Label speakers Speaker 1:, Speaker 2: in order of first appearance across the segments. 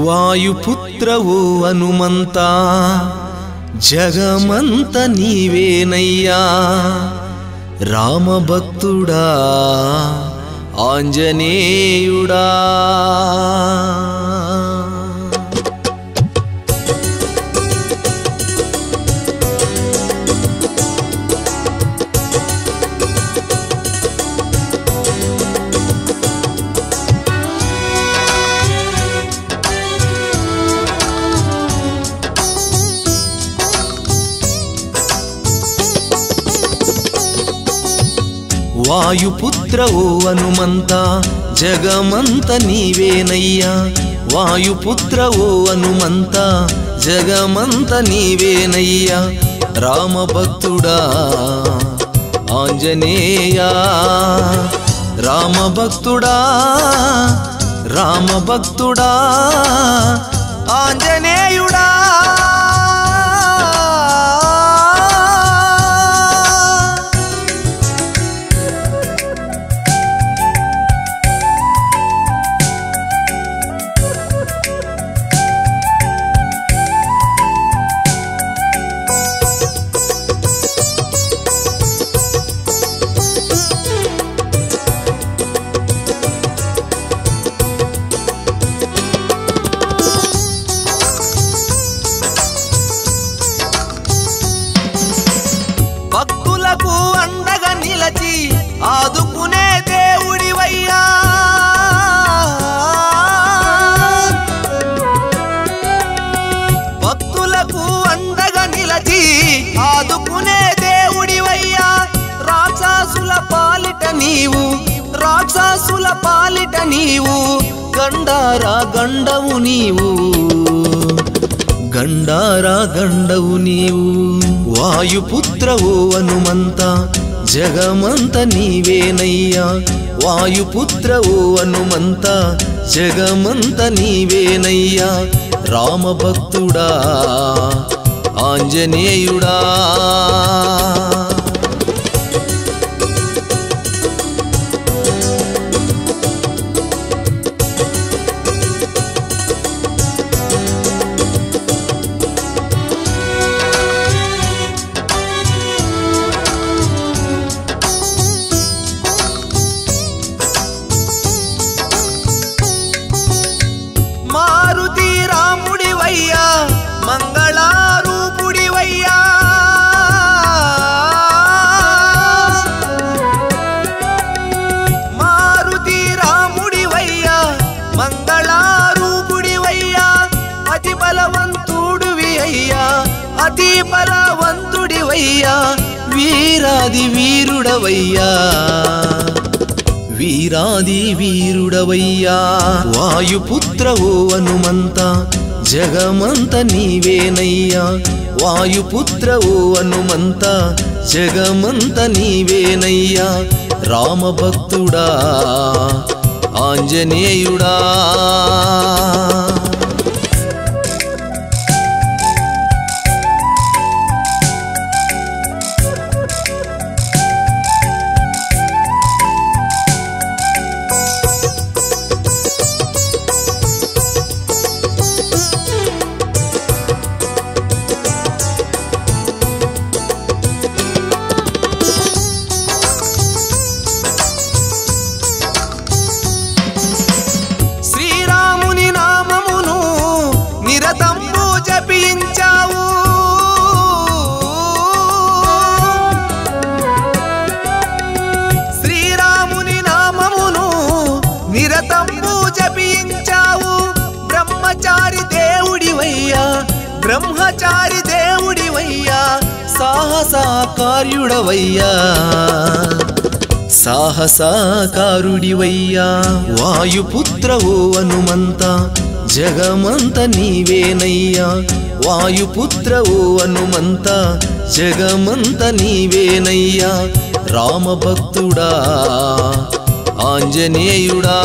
Speaker 1: వాయుపుత్రవో హనుమంత జగమంత నీవేనయ్యా రామభక్తుడా ఆంజనేయుడా వాయుపుత్రవో హనుమంత జగమంత నీవేనయ్యా వాయుపుత్రవో హనుమంత జగమంత నీవేనయ్యా రామభక్తుడా ఆంజనేయా రామభక్తుడా రామభక్తుడా ఆంజనేయుడా భక్తులకు అండగా నిలచి ఆదుకునే దేవుడివయ్యా భక్తులకు అండగా నిలచి ఆదుకునే దేవుడివయ్యా రాక్షసుల పాలిట నీవు రాక్షసుల పాలిట నీవు గండారా గండవు నీవు గండారా గండవు నీవు వాయుపుత్రవో హనుమంత జగమంత నీవేనయ్యా వాయుపుత్రవో హనుమంత జగమంత నీవేనయ్యా రామభక్తుడా ఆంజనేయుడా మారుతి రాముడివయ్యా మంగళారూపుడివయ్యా మారుతి రాముడివయ్యా మంగళారూపుడివయ్యా అతి బలవంతుడివి అయ్యా అతి బలవంతుడివయ్యా వీరాది వీరుడవయ్యా వీరాది వీరుడవయ్యా వాయుపుత్రవో హనుమంత జగమంత నీవేనయ్యా వాయుపుత్రవో హనుమంత జగమంత నీవేనయ్యా రామభక్తుడా ఆంజనేయుడా శ్రీరాముని నామమును నిరతంబు జపించావు శ్రీరాముని నామమును నిరతంబు జపించావు బ్రహ్మచారి దేవుడివయ్యా బ్రహ్మచారి దేవుడివయ్యా సాహసకార్యుడవయ్యా సాహసకారుడివయ్యా వాయుపుత్రవో హనుమంత జగమంత నీవేనయ్యా వాయుపుత్రవో హనుమంత జగమంత నీవేనయ్యా రామభక్తుడా ఆంజనేయుడా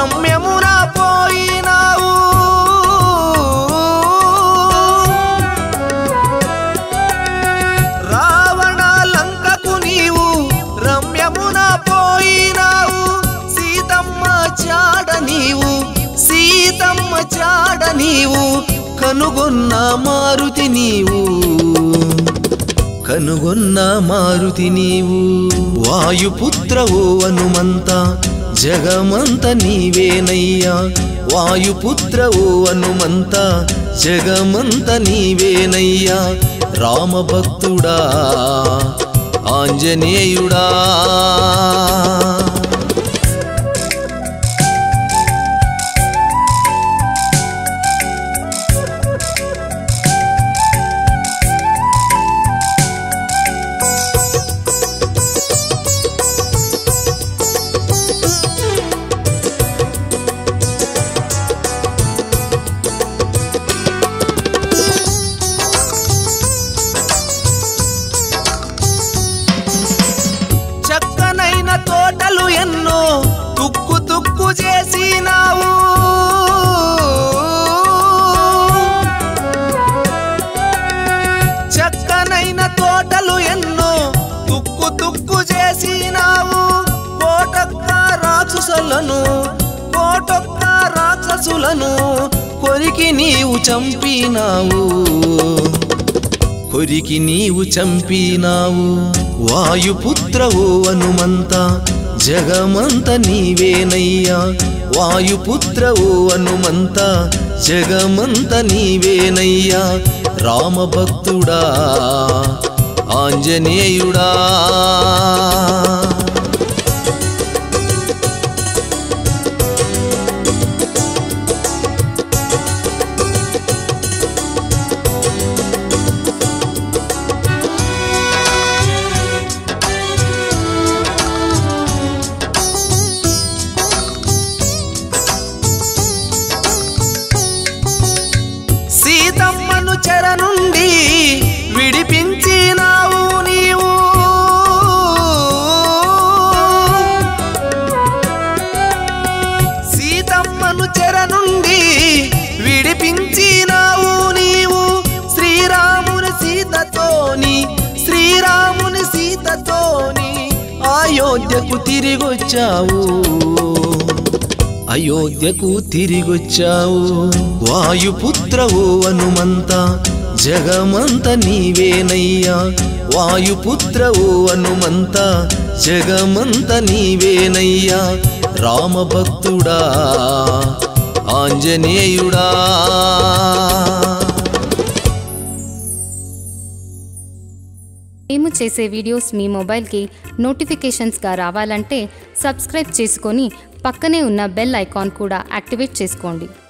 Speaker 1: రమ్యమున పోయినావు రావణ లంకకు నీవు రమ్యమున పోయినావు సీతమ్మ చాడ నీవు కనుగొన్న మారుతి నీవు వాయుపుత్రవో హనుమంత జగమంత నీవేనయ్యా వాయుపుత్రవో హనుమంత జగమంత నీవేనయ్యా రామభక్తుడా ఆంజనేయుడా తోటలు ఎన్నో తుక్కు చేసినావు చక్కనైన తోటలు ఎన్నో తుక్కు చేసినావు కోటొక్క రాక్షసులను కొరికి నీవు చంపినావు వాయుపుత్రవో హనుమంత జగమంత నీవేనయ్యా వాయుపుత్రవో హనుమంత జగమంత నీవేనయ్యా రామభక్తుడా ఆంజనేయుడా సీతమ్మను చెర నుండి విడిపించినావు నీవు సీతమ్మను చెర నుండి విడిపించినావు నీవు శ్రీరాముని సీతతోని అయోధ్యకు తిరిగొచ్చావు వాయుపుత్రవో హనుమంత జగమంత నీవేనయ్యా వాయుపుత్రవో హనుమంత జగమంత నీవేనయ్యా రామభక్తుడా ఆంజనేయుడా
Speaker 2: మేము చేసే వీడియోస్ మీ మొబైల్కి నోటిఫికేషన్స్గా రావాలంటే సబ్స్క్రైబ్ చేసుకొని పక్కనే ఉన్న బెల్ ఐకాన్ కూడా యాక్టివేట్ చేసుకోండి.